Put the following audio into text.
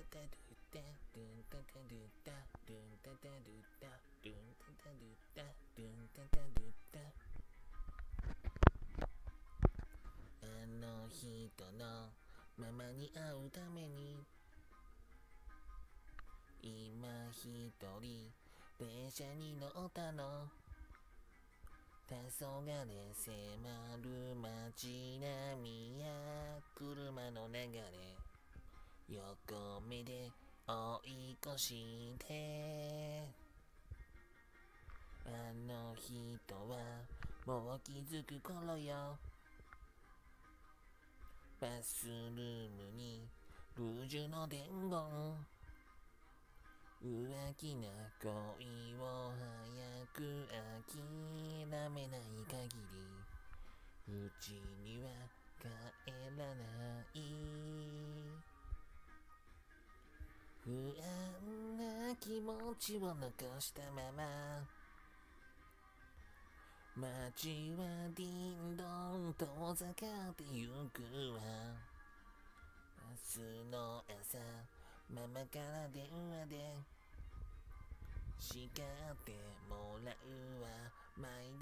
の人のママに会うために今一人電車に乗ったの。黄昏迫る街並みや車の流れ、横目で追い越して、あの人はもう気づく頃よ。バスルームにルージュの伝言、浮気な恋を早く諦めない限りうちには帰らない。不安な気持ちを残したまま街はディンドン遠ざかってゆくわ。明日の朝ママから電話で叱ってもらうわ。毎